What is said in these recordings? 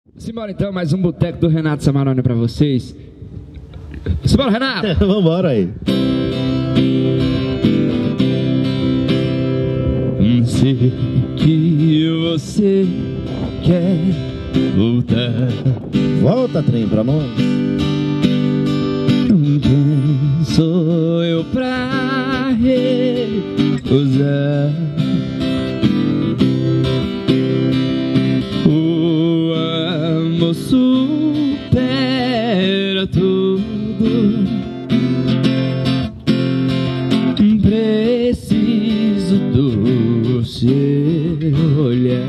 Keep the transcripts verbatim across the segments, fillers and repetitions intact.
Simbora então, mais um Boteco do Renato Samarone pra vocês. Simbora, Renato! Vambora aí. Sei que você quer voltar. Volta, trem, pra nós. Quem sou eu pra recusar? O amor supera tudo. Preciso do seu olhar.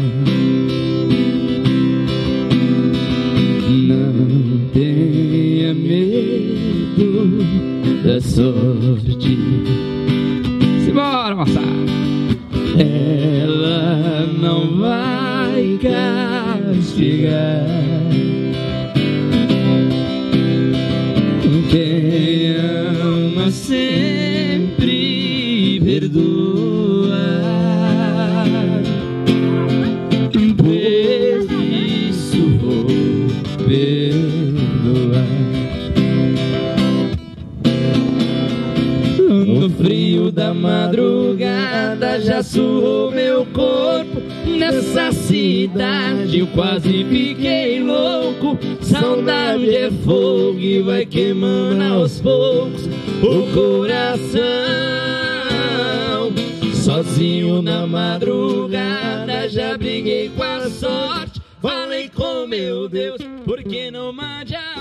Não tenha medo da sorte. Simbora, moçada! Ela não vai castigar quem ama sempre perdoa. Por isso vou perdoar. No frio da madrugada já suou meu corpo. Nessa cidade eu quase fiquei louco. Saudade é fogo e vai queimando aos poucos o coração. Sozinho na madrugada já briguei com a sorte. Falei com meu Deus, por que não mande a